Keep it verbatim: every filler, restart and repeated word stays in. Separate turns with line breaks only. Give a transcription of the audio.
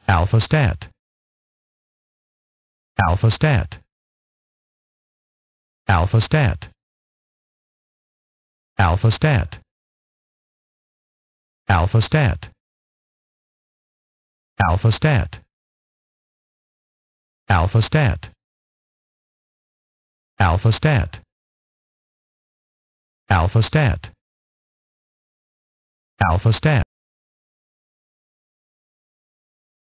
al-fustat, al-fustat, al-fustat, al-fustat, al-fustat, al-fustat, al-fustat, al-fustat, al-fustat, al-fustat.